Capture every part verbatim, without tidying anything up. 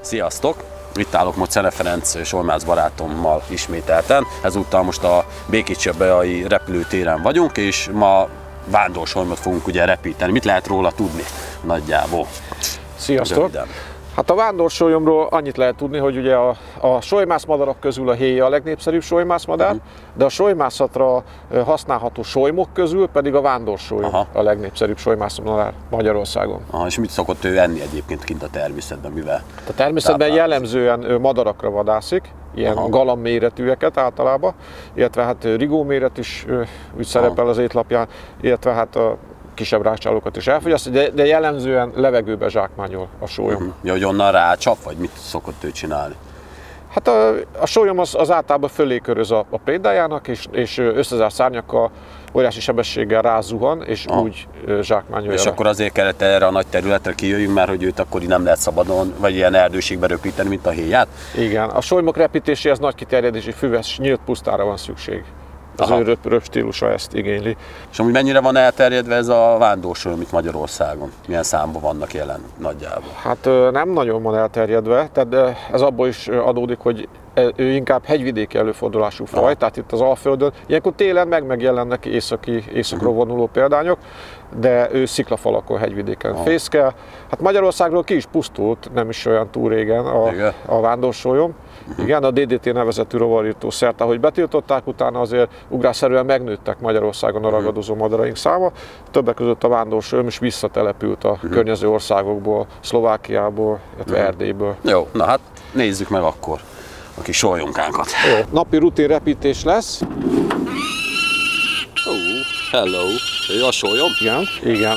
Sziasztok! Itt állok most Szene Ferenc Solymász barátommal ismételten. Ezúttal most a Békés-Csabai repülőtéren vagyunk, és ma vándorsolymot fogunk ugye repíteni. Mit lehet róla tudni nagyjából? Sziasztok! Röviden. Hát a vándorsolyomról annyit lehet tudni, hogy ugye a, a solymászmadarak közül a héja a legnépszerűbb solymászmadár, uh-huh. de a solymászatra használható solymok közül pedig a vándorsolyom Aha. a legnépszerűbb solymászmadár Magyarországon. Aha, és mit szokott ő enni egyébként kint a természetben, mivel? A természetben jellemzően madarakra vadászik, ilyen Aha. galamb méretűeket általában, illetve hát rigó méret is úgy szerepel az étlapján, illetve hát a kisebb rácsálókat is elfogyaszt, de, de jellemzően levegőbe zsákmányol a sólyom. Uh-huh. Ja, hogy onnan rácsap, vagy mit szokott ő csinálni? Hát a, a sólyom az, az általában fölé köröz a, a prédájának, és, és összezárt szárnyakkal óriási sebességgel rázuhan, és Aha. úgy zsákmányolja. És akkor azért kellett erre a nagy területre kijöjjünk, mert hogy őt akkor nem lehet szabadon, vagy ilyen erdőségbe röpíteni, mint a héját? Igen, a solymok repítéséhez nagy kiterjedésű füves, nyílt pusztára van szükség. Az Aha. ő röp, röp stílusa ezt igényli. És amúgy mennyire van elterjedve ez a vándorsolyom itt Magyarországon? Milyen számban vannak jelen nagyjából? Hát nem nagyon van elterjedve, tehát ez abból is adódik, hogy ő inkább hegyvidéki előfordulású faj, Aha. tehát itt az Alföldön. Ilyenkor télen meg megjelennek északi, északról uh-huh. vonuló példányok, de ő sziklafalakon, hegyvidéken Aha. fészkel. Hát Magyarországról ki is pusztult, nem is olyan túl régen a, a vándorsolyom. Uh-huh. Igen, a dé dé té nevezetű rovarírtószert, ahogy betiltották, utána azért ugrásszerűen megnőttek Magyarországon a ragadozó madaraink száma. Többek között a vándorsolyom is visszatelepült a uh-huh. környező országokból, Szlovákiából, illetve uh-huh. Erdélyből. Jó, na hát nézzük meg akkor a kis solyomkánkat. Jó, napi rutin repítés lesz. Oh, hello! Ő a solyom? Igen, igen.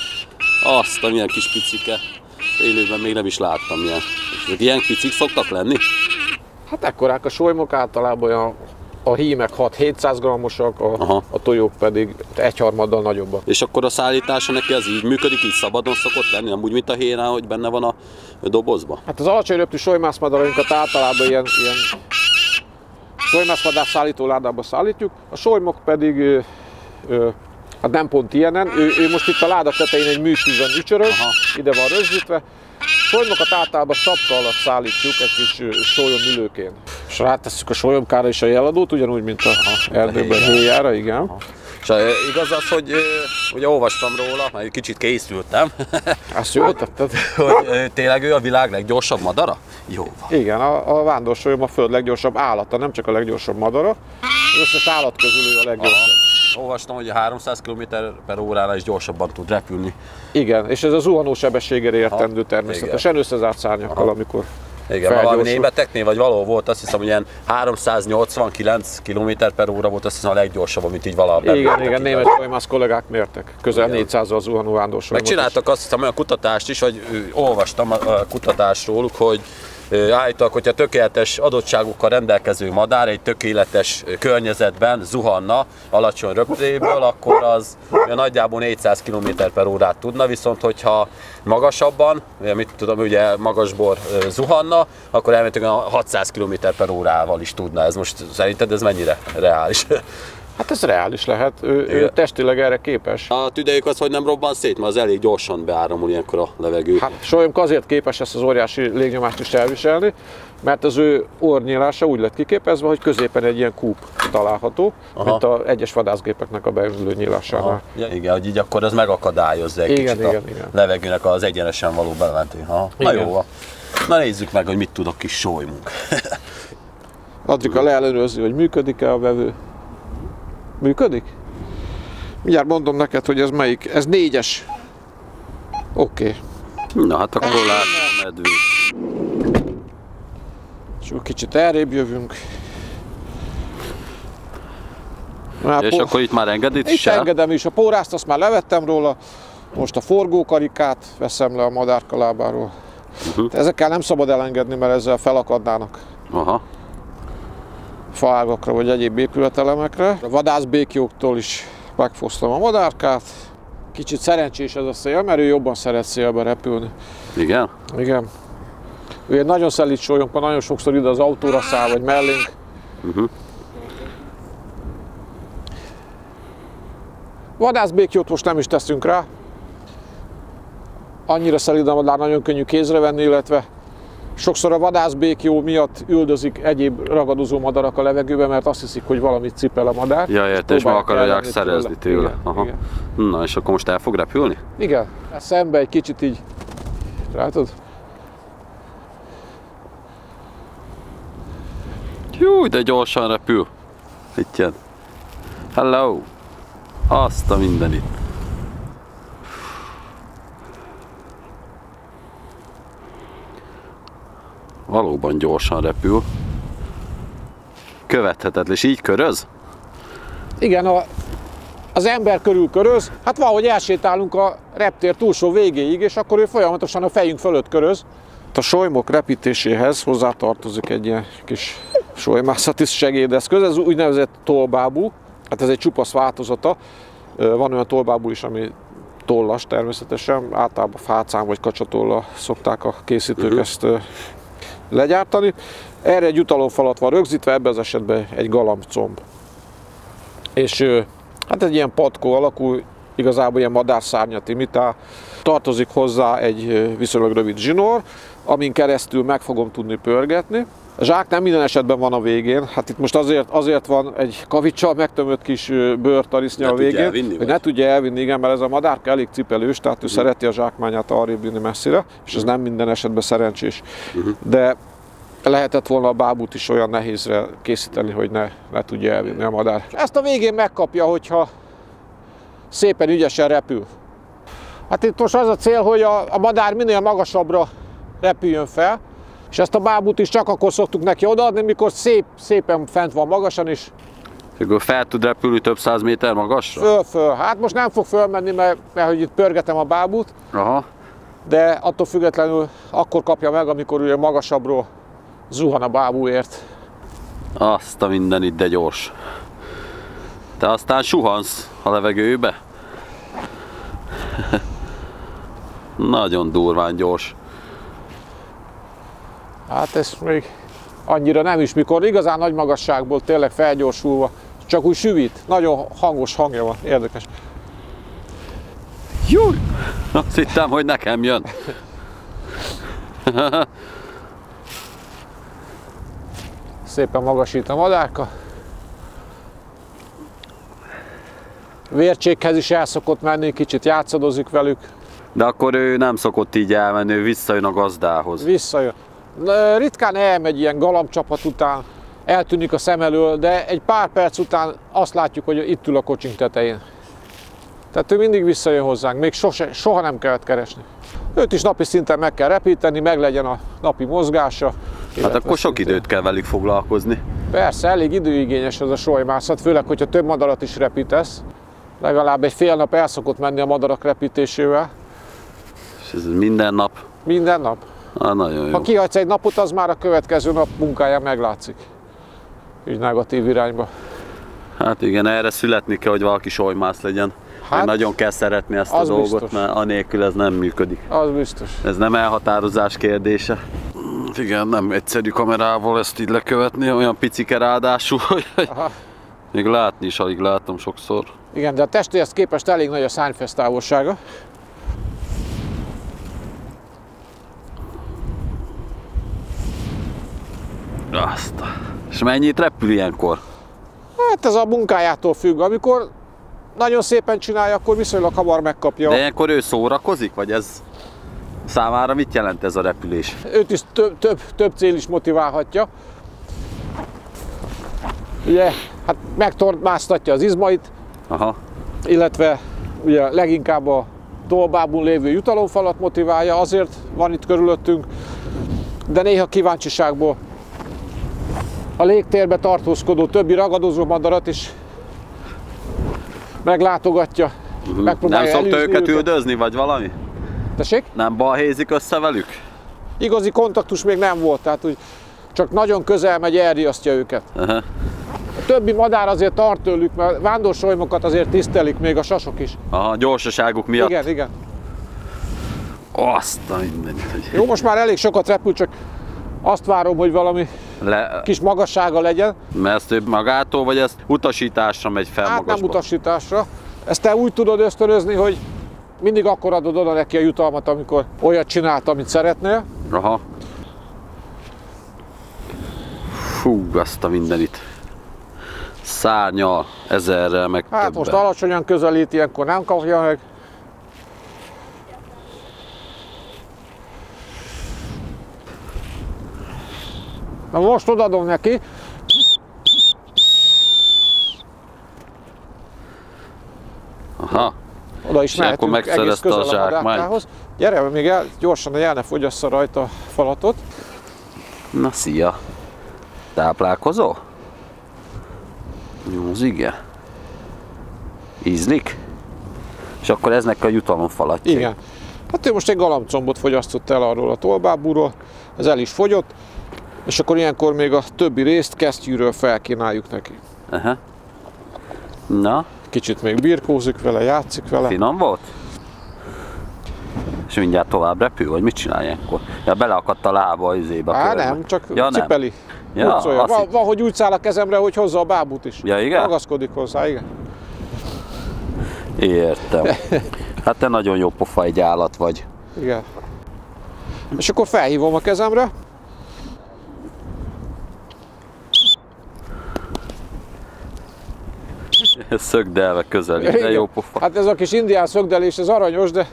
Azt a milyen kis picike. Élőben még nem is láttam ilyen. Ilyen picik szoktak lenni? Hát ekkorák a solymok, általában a, a hímek hat-hétszáz grammosak, a, a tojók pedig egyharmaddal nagyobbak. És akkor a szállítása neki az így működik, így szabadon szokott lenni, nem úgy, mint a héjánál, hogy benne van a dobozba? Hát az alacsony röptű solymászmadarainkat általában ilyen, ilyen solymászmadár szállító ládába szállítjuk, a solymok pedig ö, ö, hát nem pont ilyenen, ő, ő most itt a láda tetején egy műtűzön ücsörög, Aha. ide van rögzítve. Solymokat általában sapka alatt szállítjuk egy kis sólyomülőkén. És rátesszük a sólyomkára is a jeladót, ugyanúgy, mint a erdőben héjára, igen. Aha. És igaz az, hogy ugye olvastam róla, mert kicsit készültem. Azt jól tetted? Hogy tényleg ő a világ leggyorsabb madara? Jó van. Igen, a, a vándorsolyom a föld leggyorsabb állata, nem csak a leggyorsabb madara. Az összes állat közül ő a leggyorsabb. Aha. Olvastam, hogy háromszáz kilométer per óránál is gyorsabban tud repülni. Igen, és ez a zuhanó sebességére értendő természetesen, összezárt szárnyakkal, Aha. amikor Igen, valami németeknél, vagy valahol volt, azt hiszem, hogy ilyen háromszáznyolcvankilenc kilométer per óra volt, azt hiszem a leggyorsabb, amit így valaha Igen, igen, német solymász kollégák mértek, közel négyszázzal zuhanó vándorsolymot. Megcsináltak azt hiszem olyan kutatást is, hogy olvastam a kutatás róluk, hogy állítólag, hogyha tökéletes adottságokkal rendelkező madár egy tökéletes környezetben zuhanna alacsony röptéből, akkor az nagyjából négyszáz kilométer per órát tudna, viszont hogyha magasabban, mit tudom, ugye magasból zuhanna, akkor elméletileg hatszáz kilométer per órával is tudna. Ez most szerinted ez mennyire reális? Hát ez reális lehet, ő, ő testileg erre képes. A tüdejük az, hogy nem robban szét, mert az elég gyorsan beáramul ilyenkor a levegő. Hát solyomka azért képes ezt az óriási légnyomást is elviselni, mert az ő orrnyílása úgy lett kiképezve, hogy középen egy ilyen kúp található, Aha. mint az egyes vadászgépeknek a beülő nyílásánál. Ja, igen, hogy így akkor ez megakadályozza egy igen, kicsit igen, a igen. levegőnek az egyenesen való bementén. Na jó van. Na nézzük meg, hogy mit tud a kis solymunk. Adrika leellenőrzi, hogy működik-e a vevő. Működik? Mindjárt mondom neked, hogy ez melyik. Ez négyes. Oké. Okay. Na hát akkor látom a medvét. És kicsit elrébb jövünk. Már és akkor itt már engedít is el? Itt engedem is. A pórázt azt már levettem róla. Most a forgókarikát veszem le a madárka lábáról. Uh-huh. Ezekkel nem szabad elengedni, mert ezzel felakadnának. Aha. Faágakra vagy egyéb épületelemekre. A vadászbékjóktól is megfosztom a madárkát. Kicsit szerencsés ez a szél, mert ő jobban szeret szélbe repülni. Igen? Igen. Ő egy nagyon szelíd solyomka, nagyon sokszor ide az autóra száll, vagy mellénk. Uh-huh. Vadászbékjót most nem is teszünk rá. Annyira szelíd a madár, nagyon könnyű kézre venni, illetve Sokszor a vadászbéklyó miatt üldözik egyéb ragadozó madarak a levegőbe, mert azt hiszik, hogy valamit cipel a madár. Ja, érte, és meg akarják szerezni tőle. Igen, Aha. igen. Na, és akkor most el fog repülni? Igen, szembe egy kicsit így, látod? Jú, de gyorsan repül. Itt jön. Hello! Azt a mindenit. Valóban gyorsan repül. Követhetetlen, és így köröz? Igen, a, az ember körül köröz, hát valahogy elsétálunk a reptér túlsó végéig, és akkor ő folyamatosan a fejünk fölött köröz. A solymok repítéséhez hozzátartozik egy ilyen kis solymászati segédeszköz, ez úgynevezett tollbábú, hát ez egy csupasz változata. Van olyan tollbábú is, ami tollas természetesen, általában fácán vagy kacsatollal szokták a készítők uh-huh. ezt legyártani. Erre egy jutalomfalat van rögzítve, ebben az esetben egy galambcomb. És hát egy ilyen patkó alakú, igazából ilyen madárszárnyat imitál. Tartozik hozzá egy viszonylag rövid zsinór, amin keresztül meg fogom tudni pörgetni. A zsák nem minden esetben van a végén, hát itt most azért, azért van egy kavicsal megtömött kis bőrtarisznya a végén, elvinni, hogy ne tudja elvinni, igen, mert ez a madárka elég cipelős, tehát ő uh-huh. szereti a zsákmányát arrébb vinni messzire, és ez uh-huh. nem minden esetben szerencsés. Uh-huh. De lehetett volna a bábút is olyan nehézre készíteni, hogy ne, ne tudja elvinni a madár. Ezt a végén megkapja, hogyha szépen ügyesen repül. Hát itt most az a cél, hogy a, a madár minél magasabbra repüljön fel, és ezt a bábút is csak akkor szoktuk neki odaadni, mikor szép, szépen fent van magasan is. Akkor fel tud repülni több száz méter magasra? Föl, föl. Hát most nem fog fölmenni, mert, mert hogy itt pörgetem a bábút, aha. De attól függetlenül akkor kapja meg, amikor ugye magasabbról zuhan a bábúért. Azt a mindenit, de gyors. Te aztán suhansz a levegőbe? Nagyon durván gyors. Hát ez még annyira nem is, mikor igazán nagy magasságból tényleg felgyorsulva, csak úgy süvít, nagyon hangos hangja van, érdekes. Júj! Azt hittem, hogy nekem jön. Szépen magasít a madárka. Vércsékhez is el szokott menni, kicsit játszadozik velük. De akkor ő nem szokott így elmenni, ő visszajön a gazdához. Visszajön. Ritkán elmegy ilyen galambcsapat után, eltűnik a szem elől, de egy pár perc után azt látjuk, hogy itt ül a kocsink tetején. Tehát ő mindig visszajön hozzánk, még sose, soha nem kellett keresni. Őt is napi szinten meg kell repíteni, meg legyen a napi mozgása. Hát akkor sok szintén időt kell velük foglalkozni. Persze, elég időigényes ez a solymászat, főleg, hogyha több madarat is repítesz. Legalább egy fél nap el szokott menni a madarak repítésével. És ez minden nap? Minden nap. Ah, nagyon jó. Ha kihagysz egy napot, az már a következő nap munkáján meglátszik. Így negatív irányba. Hát igen, erre születni kell, hogy valaki solymász legyen. Hát, nagyon kell szeretni ezt a dolgot, biztos. Mert anélkül ez nem működik. Az biztos. Ez nem elhatározás kérdése. Igen, nem egyszerű kamerával ezt így lekövetni, olyan picike ráadásul, hogy aha. Még látni is alig látom sokszor. Igen, de a testéhez képest elég nagy a szárnyfesztávolsága. Azt. És mennyit repül ilyenkor? Hát ez a munkájától függ. Amikor nagyon szépen csinálja, akkor viszonylag hamar megkapja. De ilyenkor ő szórakozik, vagy ez számára mit jelent ez a repülés? Őt is több, több, több cél is motiválhatja. Ugye, hát megtornáztatja az izmait, aha. Illetve ugye leginkább a tollbábún lévő jutalomfalat motiválja, azért van itt körülöttünk, de néha kíváncsiságból a légtérbe tartózkodó többi ragadozó madarat is meglátogatja, uh-huh. megpróbálja nem szokta őket őket üldözni, vagy valami? Tessék? Nem balhézik össze velük? Igazi kontaktus még nem volt, tehát úgy csak nagyon közel megy, elriasztja őket. Uh-huh. A többi madár azért tart tőlük, mert vándorsolymokat azért tisztelik, még a sasok is. Aha, gyorsaságuk miatt? Igen, igen. Azt a mindenit. Jó, most már elég sokat repül, csak azt várom, hogy valami Le... kis magassága legyen. Mert ezt több magától, vagy ezt utasításra megy fel hát magasba? Nem utasításra. Ezt te úgy tudod ösztönözni, hogy mindig akkor adod oda neki a jutalmat, amikor olyat csinált, amit szeretnél. Aha. Fú, azt a mindenit. Szárnyal, ezerrel, meg Hát többen. most alacsonyan közelít, ilyenkor nem kapja meg. Na most odadom neki. Aha. Oda is És akkor mehetünk egész megszerezte közel a a zsákmányt. madárkához. Gyere, még el, gyorsan, hogy el ne fogyassza rajta a falatot. Na, szia! Táplálkozó? Jó, az igen. Ízlik? És akkor ez neki a jutalomfalatja. Igen. Hát ő most egy galambcombot fogyasztott el arról a tollbábúról, ez el is fogyott, és akkor ilyenkor még a többi részt kesztyűről felkínáljuk neki. Aha. Na, Kicsit még birkózik vele, játszik vele. finom volt? És mindjárt tovább repül, vagy mit csinál ilyenkor? Ja, beleakadt a lába az izébe. Á, nem, csak ja, cipeli. Ja, Hurcolja. Van, hitt... van, hogy úgy száll a kezemre, hogy hozza a bábút is. Ja, igen? Ragaszkodik hozzá, igen. Értem. Hát te nagyon jó pofa egy állat vagy. Igen. És akkor felhívom a kezemre. Szögdelve közelít, de Igen. jó pofa. Hát ez a kis indián szögdelés, ez aranyos, de...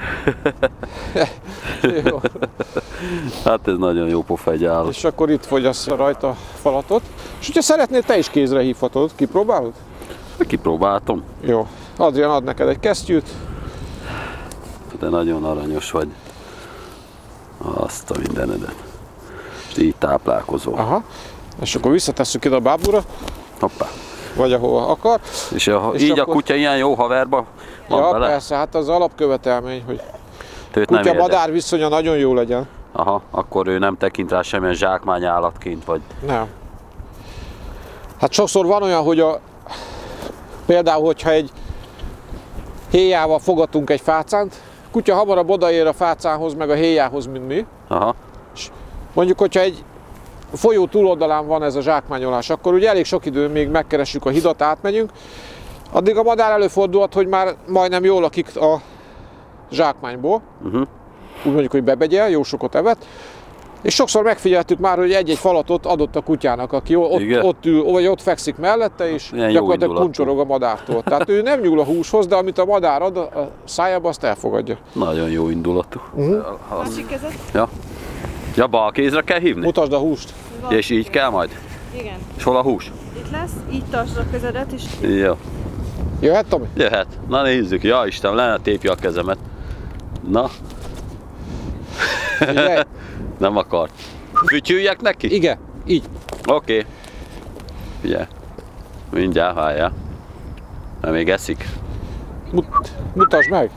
Jó. Hát ez nagyon jó pofa egy állat. És akkor itt fogyassza rajta a falatot. És hogyha szeretnél, te is kézre hívhatod. Kipróbálod? Kipróbáltam. Jó. Adrián ad neked egy kesztyűt. De nagyon aranyos vagy. Azt a mindenedet. És így táplálkozol. Aha. És akkor visszatesszük ide a bábúra, Hoppá. vagy ahova akar. És, a, És így akkor- a kutya ilyen jó haverba van Ja, vele? persze, hát az alapkövetelmény, hogy Őt nem érde. kutya-madár viszonya nagyon jó legyen. Aha, akkor ő nem tekint rá semmilyen zsákmányállatként, vagy... Nem. Hát sokszor van olyan, hogy a, például, hogyha egy héjával fogatunk egy fácánt, kutya hamarabb odaér a fácánhoz, meg a héjához, mint mi. Aha, Mondjuk, hogyha egy folyó túloldalán van ez a zsákmányolás, akkor ugye elég sok idő, még megkeressük a hidat, átmegyünk. Addig a madár előfordulhat, hogy már majdnem jól lakik a zsákmányból. uh-huh. Úgy mondjuk, hogy bebegyel, jó sokat evett. És sokszor megfigyeltük már, hogy egy-egy falatot adott a kutyának, aki ott, Igen. ott ül, vagy ott fekszik mellette, és Ilyen jó gyakorlatilag indulatú. kuncsorog a madártól. Tehát ő nem nyúl a húshoz, de amit a madár ad a szájába, azt elfogadja. Nagyon jó indulatú. Uh-huh. Másik kezed? Ja. Ja, bal kézre kell hívni? Mutasd a húst. Van. És így kell majd? Igen. És hol a hús? Itt lesz, így tartsd a kezedet, és Jó. Jöhet, Tomi? Jöhet. Na nézzük. Ja Isten, le ne tépje a kezemet. Na, Figyelj. nem akart. Fütyüljek neki? Igen, így. Oké. Okay. Figyelj. Mindjárt várjál. Mert még eszik. Mut, mutasd meg.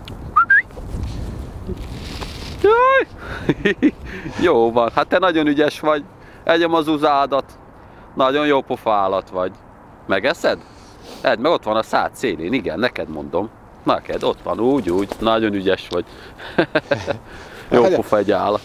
Jaj! Jó van, hát te nagyon ügyes vagy. Egyem az uzádat. Nagyon jó pofa állat vagy. Megeszed? Edd meg, ott van a szád szélén, igen, neked mondom. Neked, ott van, úgy, úgy. Nagyon ügyes vagy. Jó pofa egy állat.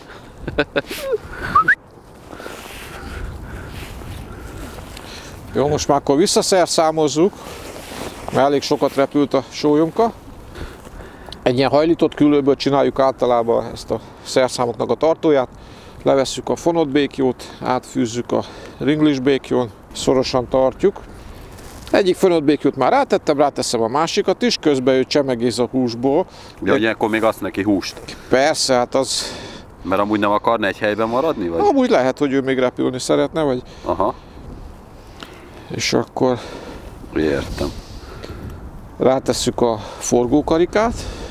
Jó, most már akkor visszaszerszámozzuk, mert elég sokat repült a sólyomka. Egy ilyen hajlított küllőből csináljuk általában ezt a szerszámoknak a tartóját. Levesszük a fonott békjót, átfűzzük a ringlis békjón, szorosan tartjuk. Egyik fonott békjót már rátettem, ráteszem a másikat is, közben ő csemegéz a húsból. De hogy ilyenkor még azt neki húst. Persze, hát az... Mert amúgy nem akarna egy helyben maradni, vagy? Amúgy lehet, hogy ő még repülni szeretne, vagy... Aha, És akkor értem. rátesszük a forgókarikát.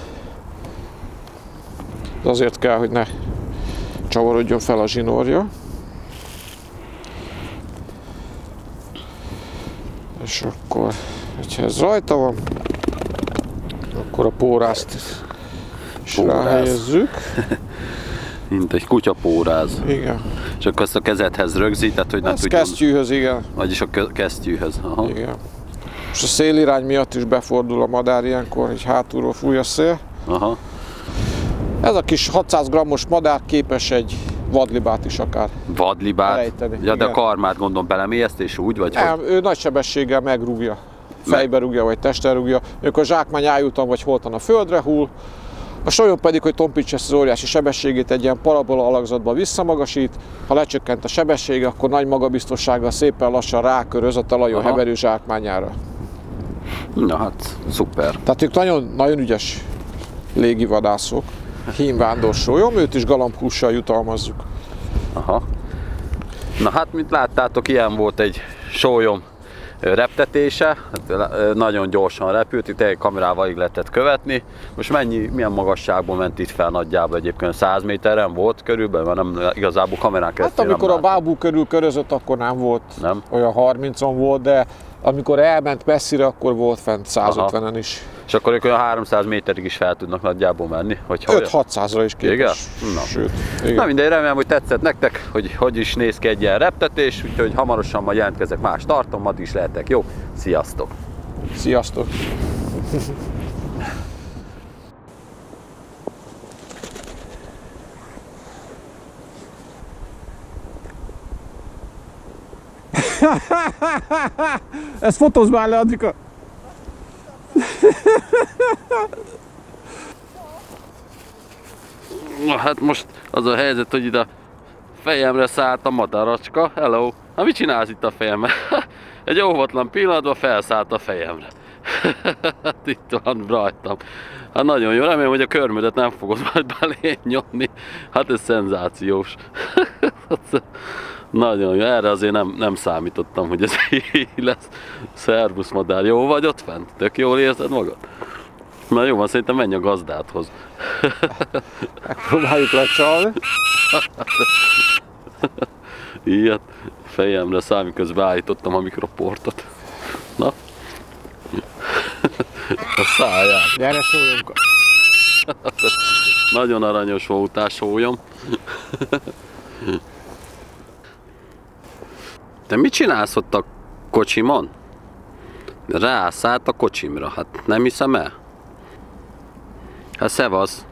De azért kell, hogy ne csavarodjon fel a zsinórja. És akkor, hogyha ez rajta van, akkor a pórázt is Póráz. ráhelyezzük. Mint egy kutya póráz. Igen. És akkor ezt a kezedhez rögzített, hogy ne Ez tudjon... kesztyűhöz, igen. Vagyis a kö- kesztyűhöz. Aha. igen. És a szélirány miatt is befordul a madár ilyenkor, így hátulról fúj a szél. Aha. Ez a kis hatszáz grammos madár képes egy vadlibát is akár. Vadlibát. Elejteni, Ja, de a igen. karmát gondolom belemélyeszt és úgy, vagy Nem, hogy? ő nagy sebességgel megrúgja. Fejbe rúgja, vagy testen rúgja. Amikor a zsákmány ájultan vagy holtan a földre hull, A sólyom pedig, hogy tompítsa ezt az óriási sebességét, egy ilyen parabola alakzatba visszamagasít, ha lecsökkent a sebessége, akkor nagy magabiztossággal szépen lassan ráköröz a talajon Aha. heverő zsákmányára. Na hát, szuper. Tehát ők nagyon, nagyon ügyes légivadászok, hímvándor sólyom, őt is galambhússal jutalmazzuk. Aha. Na hát, mint láttátok, ilyen volt egy sólyom reptetése, nagyon gyorsan repült, itt egy kamerával így lehetett követni. Most mennyi, milyen magasságban ment itt fel nagyjából, egyébként száz méteren volt körülbelül, mert nem igazából kamerán keresztül. Hát amikor a bábú körül körözött, akkor nem volt, nem? Olyan harmincon volt, de amikor elment messzire, akkor volt fent száz ötvenen is. És akkor ők olyan háromszáz méterig is fel tudnak nagyjából menni. öt-hatszázra is képes. Na. Sőt, igen. Na mindegy, remélem, hogy tetszett nektek, hogy hogy is néz ki egy ilyen reptetés, úgyhogy hamarosan majd jelentkezek más tartom, addig is lehetek jó. Sziasztok! Sziasztok! Ezt fotózd már le, Andrika! Na hát most az a helyzet, hogy ide a fejemre szállt a madaracska. Hello! Na mit csinálsz itt a fejemre? Egy óvatlan pillanatban felszállt a fejemre. Hát itt van rajtam. Hát nagyon jó, remélem, hogy a körmödet nem fogod majd belé nyomni. Hát ez szenzációs. Nagyon jó, erre azért nem, nem számítottam, hogy ez így lesz. Szervusz madár, jó vagy ott fent? Tök jól érzed magad? Na jó van, szerintem menj a gazdádhoz. Megpróbáljuk lecsalni. Ilyet fejemre száll, miközben állítottam a mikroportot. Na? A száját. Gyere, sólyomka! Nagyon aranyos voltál, sólyom. Te mit csinálsz ott a kocsimon? Rászállt a kocsimra, hát nem hiszem el. Hát szevasz.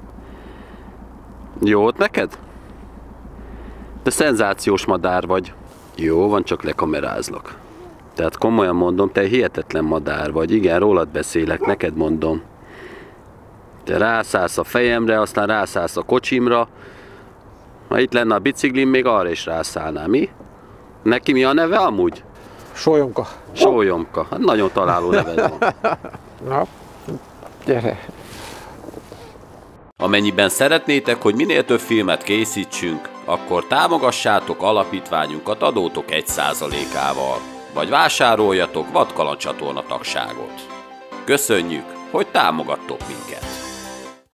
Jó ott neked? Te szenzációs madár vagy. Jó van, csak lekamerázlak. Tehát komolyan mondom, te hihetetlen madár vagy. Igen, rólad beszélek, neked mondom. Te rászállsz a fejemre, aztán rászállsz a kocsimra. Ha itt lenne a biciklim, még arra is rászállnál, mi? Neki mi a neve amúgy? Sólyomka. Sólyomka. Hát nagyon találó neved van. Na, gyere. Amennyiben szeretnétek, hogy minél több filmet készítsünk, akkor támogassátok alapítványunkat adótok egy százalékával, vagy vásároljatok Vadkaland csatorna tagságot. Köszönjük, hogy támogattok minket!